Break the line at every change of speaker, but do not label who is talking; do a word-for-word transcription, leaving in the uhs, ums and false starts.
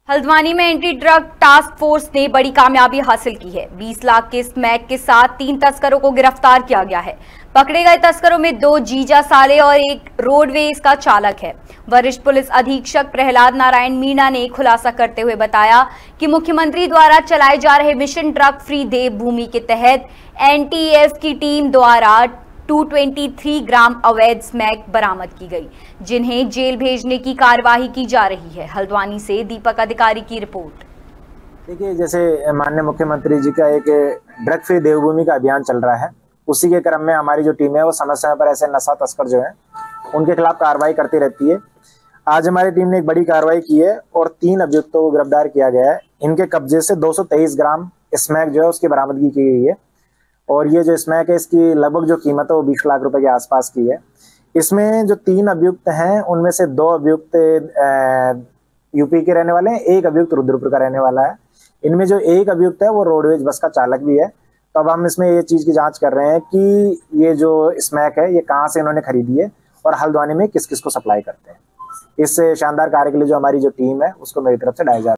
हल्द्वानी में anti drug task force ने बड़ी कामयाबी हासिल की है। बीस लाख के स्मैक के साथ तीन तस्करों को गिरफ्तार किया गया है। पकड़े गए तस्करों में दो जीजा साले और एक रोडवेज का चालक है। वरिष्ठ पुलिस अधीक्षक प्रहलाद नारायण मीणा ने खुलासा करते हुए बताया कि मुख्यमंत्री द्वारा चलाए जा रहे मिशन ड्रग फ्री देवभूमि के तहत एनटीएफ की टीम द्वारा दो सौ तेईस ग्राम अवैध स्मैक बरामद की गई, जिन्हें जेल भेजने की कार्यवाही की जा रही है। हल्द्वानी से दीपक अधिकारी की रिपोर्ट।
देखिए, जैसे माननीय मुख्यमंत्री जी का एक ड्रग फ्री देवभूमि का अभियान चल रहा है, उसी के क्रम में हमारी जो टीम है वो समय समय पर ऐसे नशा तस्कर जो है उनके खिलाफ कार्रवाई करती रहती है। आज हमारी टीम ने एक बड़ी कार्रवाई की है और तीन अभियुक्तों को गिरफ्तार किया गया है। इनके कब्जे से दो सौ तेईस ग्राम स्मैक जो है उसकी बरामदगी की गई है और ये जो स्मैक है इसकी लगभग जो कीमत है वो बीस लाख रुपए के आसपास की है। इसमें जो तीन अभियुक्त हैं उनमें से दो अभियुक्त यूपी के रहने वाले हैं, एक अभियुक्त रुद्रपुर का रहने वाला है। इनमें जो एक अभियुक्त है वो रोडवेज बस का चालक भी है। तो अब हम इसमें ये चीज की जांच कर रहे हैं कि ये जो स्मैक है ये कहाँ से इन्होंने खरीदी है और हल्द्वानी में किस किस को सप्लाई करते हैं। इस शानदार कार्य के लिए जो हमारी जो टीम है उसको मेरी तरफ से डाया जा रहा है।